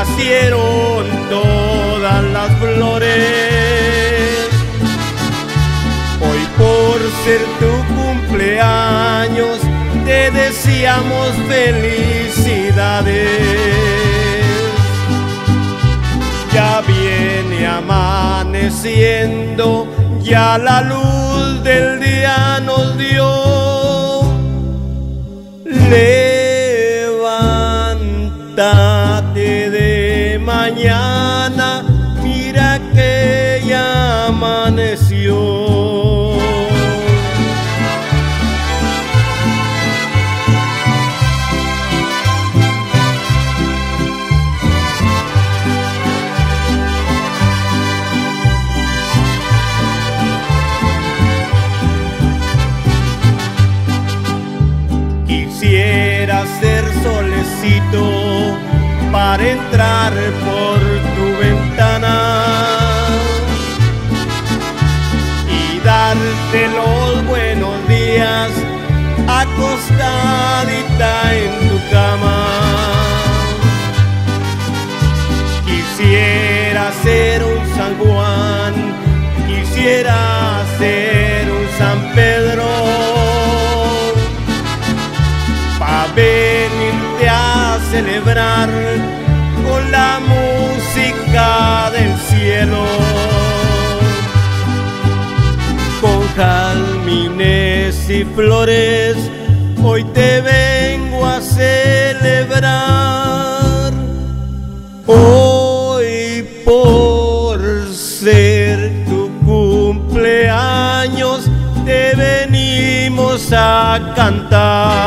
nacieron todas las flores. Hoy por ser tu cumpleaños te deseamos felicidades. Ya viene amaneciendo, ya la luz del día nos dio. Levántate de mañana, mira que ya amaneció. Quisiera ser solecito para entrar por tu ventana y darte los buenos días acostadita en tu cama. Quisiera ser un San Juan, quisiera ser un San Pedro, venirte a celebrar con la música del cielo, con jazmines y flores. Hoy te vengo a celebrar. Hoy por ser tu cumpleaños te venimos a cantar.